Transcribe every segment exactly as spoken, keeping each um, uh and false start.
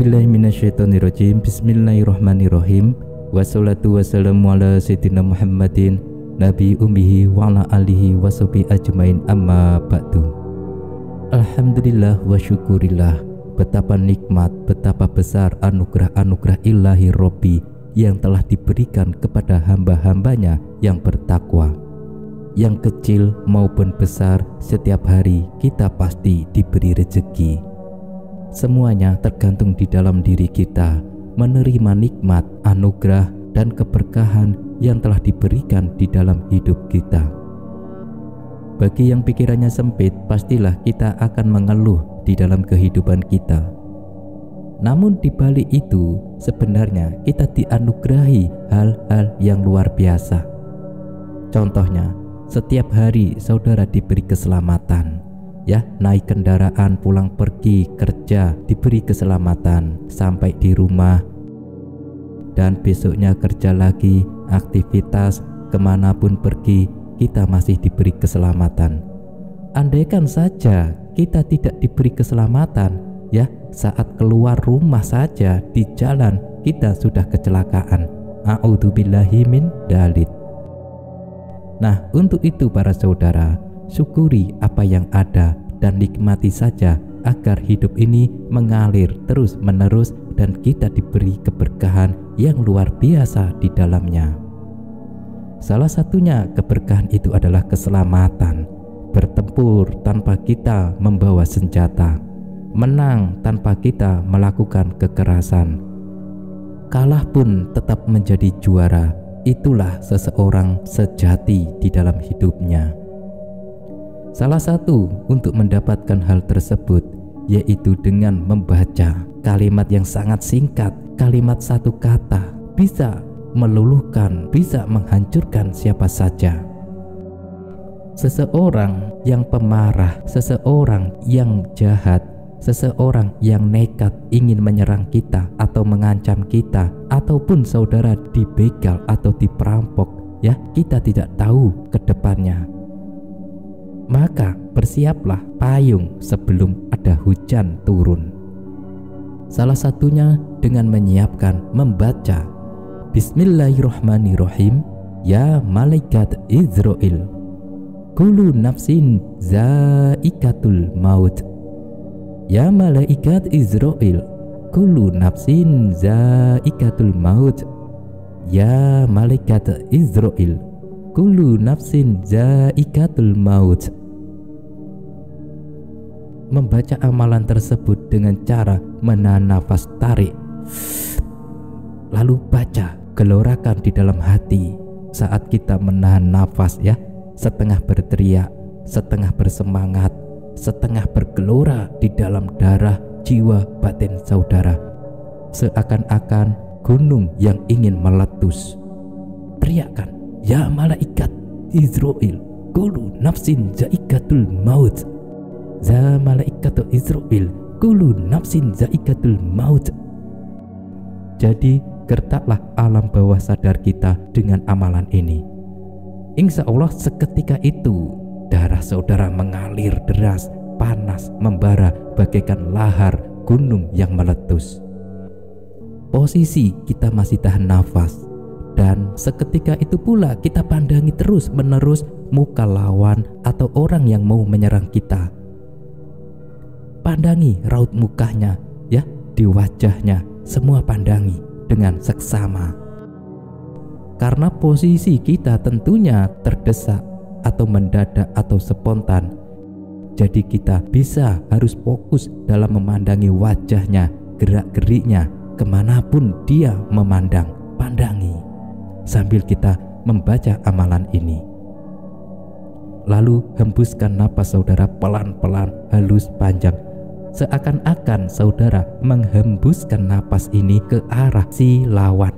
A'udzubillahiminasyaitonirrajim. Bismillahirrahmanirrahim. Wassalatu wassalamu ala sayyidina Muhammadin Nabi ummihi wa ala alihi washabihi ajmain, amma ba'du. Alhamdulillah wa syukurillah, betapa nikmat, betapa besar anugerah-anugerah ilahi Robbi yang telah diberikan kepada hamba-hambanya yang bertakwa. Yang kecil maupun besar, setiap hari kita pasti diberi rezeki. Semuanya tergantung di dalam diri kita, menerima nikmat, anugerah, dan keberkahan yang telah diberikan di dalam hidup kita. Bagi yang pikirannya sempit, pastilah kita akan mengeluh di dalam kehidupan kita. Namun di balik itu, sebenarnya kita dianugerahi hal-hal yang luar biasa. Contohnya, setiap hari saudara diberi keselamatan, ya, naik kendaraan pulang pergi kerja diberi keselamatan sampai di rumah, dan besoknya kerja lagi, aktivitas kemanapun pergi, kita masih diberi keselamatan. Andaikan saja kita tidak diberi keselamatan, ya, saat keluar rumah saja di jalan kita sudah kecelakaan. A'udzubillahi min dzalik. Nah, untuk itu para saudara, syukuri apa yang ada dan nikmati saja agar hidup ini mengalir terus-menerus dan kita diberi keberkahan yang luar biasa di dalamnya. Salah satunya keberkahan itu adalah keselamatan, bertempur tanpa kita membawa senjata, menang tanpa kita melakukan kekerasan, kalah pun tetap menjadi juara. Itulah seseorang sejati di dalam hidupnya. Salah satu untuk mendapatkan hal tersebut yaitu dengan membaca kalimat yang sangat singkat, kalimat satu kata bisa meluluhkan, bisa menghancurkan siapa saja. Seseorang yang pemarah, seseorang yang jahat, seseorang yang nekat ingin menyerang kita atau mengancam kita, ataupun saudara dibegal atau diperampok, ya, kita tidak tahu ke depannya. Maka bersiaplah payung sebelum ada hujan turun. Salah satunya dengan menyiapkan membaca Bismillahirrahmanirrahim. Ya malaikat Israel, kullu nafsin zaikatul maut. Ya malaikat Israel, kullu nafsin zaikatul maut. Ya malaikat Israel, kullu nafsin zaikatul maut. Membaca amalan tersebut dengan cara menahan nafas tarik, lalu baca, gelorakan di dalam hati. Saat kita menahan nafas, ya, setengah berteriak, setengah bersemangat, setengah bergelora di dalam darah, jiwa, batin saudara, seakan-akan gunung yang ingin meletus. Teriakkan, ya malaikat Israel, kullu nafsin zaikatul maut. Ya malaikat Israel, kullu nafsin zaikatul maut. Jadi gertaklah alam bawah sadar kita dengan amalan ini. Insya Allah seketika itu darah saudara mengalir deras, panas, membara bagaikan lahar gunung yang meletus. Posisi kita masih tahan nafas, dan seketika itu pula kita pandangi terus menerus muka lawan atau orang yang mau menyerang kita. Pandangi raut mukanya, ya, di wajahnya, semua pandangi dengan seksama. Karena posisi kita tentunya terdesak atau mendadak atau spontan, jadi kita bisa harus fokus dalam memandangi wajahnya, gerak-geriknya, kemanapun dia memandang, pandangi sambil kita membaca amalan ini. Lalu hembuskan napas saudara pelan-pelan, halus, panjang, seakan-akan saudara menghembuskan napas ini ke arah si lawan.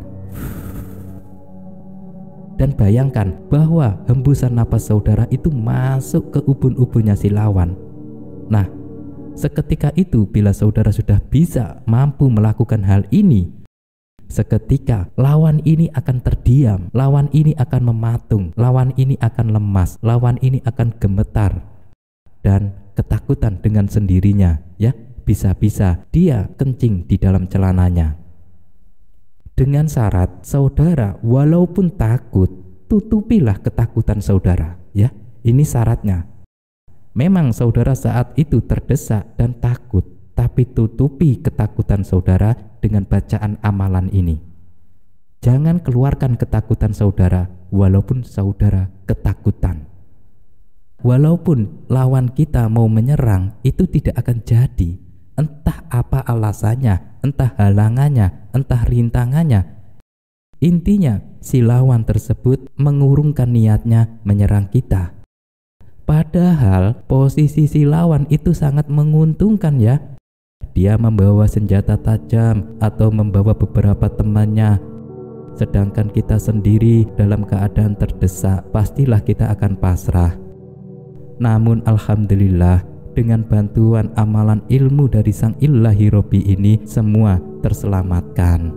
Dan bayangkan bahwa hembusan napas saudara itu masuk ke ubun-ubunnya si lawan. Nah, seketika itu bila saudara sudah bisa mampu melakukan hal ini, seketika lawan ini akan terdiam, lawan ini akan mematung, lawan ini akan lemas, lawan ini akan gemetar, dan ketakutan dengan sendirinya, ya, bisa-bisa dia kencing di dalam celananya. Dengan syarat saudara walaupun takut, tutupilah ketakutan saudara, ya. Ini syaratnya. Memang saudara saat itu terdesak dan takut, tapi tutupi ketakutan saudara dengan bacaan amalan ini. Jangan keluarkan ketakutan saudara walaupun saudara ketakutan. Walaupun lawan kita mau menyerang, itu tidak akan jadi. Entah apa alasannya, entah halangannya, entah rintangannya. Intinya, si lawan tersebut mengurungkan niatnya menyerang kita. Padahal posisi si lawan itu sangat menguntungkan, ya. Dia membawa senjata tajam atau membawa beberapa temannya. Sedangkan kita sendiri dalam keadaan terdesak, pastilah kita akan pasrah. Namun alhamdulillah, dengan bantuan amalan ilmu dari Sang Ilahi Robbi ini, semua terselamatkan.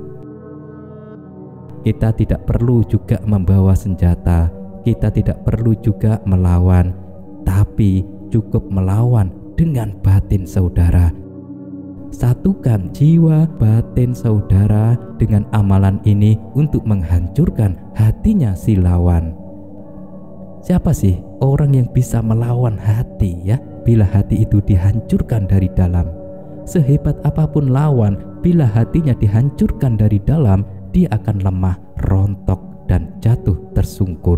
Kita tidak perlu juga membawa senjata, kita tidak perlu juga melawan, tapi cukup melawan dengan batin saudara. Satukan jiwa batin saudara dengan amalan ini untuk menghancurkan hatinya si lawan. Siapa sih orang yang bisa melawan hati, ya? Bila hati itu dihancurkan dari dalam. Sehebat apapun lawan, bila hatinya dihancurkan dari dalam, dia akan lemah, rontok, dan jatuh tersungkur.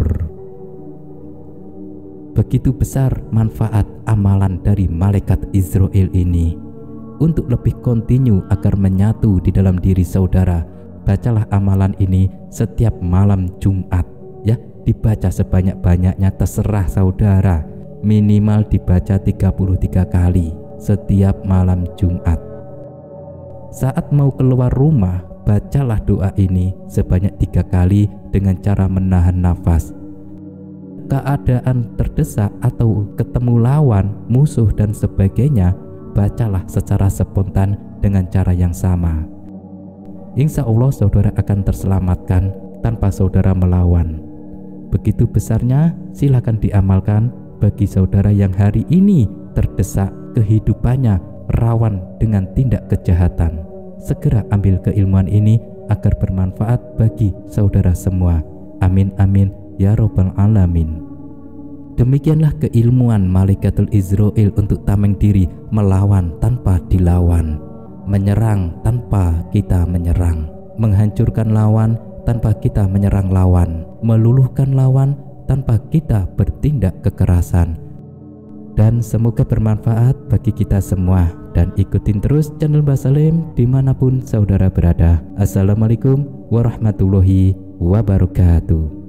Begitu besar manfaat amalan dari malaikat Israel ini. Untuk lebih kontinu agar menyatu di dalam diri saudara, bacalah amalan ini setiap malam Jumat, ya. Dibaca sebanyak-banyaknya, terserah saudara. Minimal dibaca tiga puluh tiga kali setiap malam Jumat. Saat mau keluar rumah, bacalah doa ini sebanyak tiga kali dengan cara menahan nafas. Keadaan terdesak atau ketemu lawan, musuh dan sebagainya, bacalah secara spontan dengan cara yang sama. Insya Allah saudara akan terselamatkan tanpa saudara melawan. Begitu besarnya, silakan diamalkan bagi saudara yang hari ini terdesak kehidupannya, rawan dengan tindak kejahatan. Segera ambil keilmuan ini agar bermanfaat bagi saudara semua. Amin amin ya robbal alamin. Demikianlah keilmuan Malaikatul Israel untuk tameng diri, melawan tanpa dilawan, menyerang tanpa kita menyerang, menghancurkan lawan tanpa kita menyerang lawan, meluluhkan lawan tanpa kita bertindak kekerasan. Dan semoga bermanfaat bagi kita semua. Dan ikutin terus channel Mbah Salim dimanapun saudara berada. Assalamualaikum warahmatullahi wabarakatuh.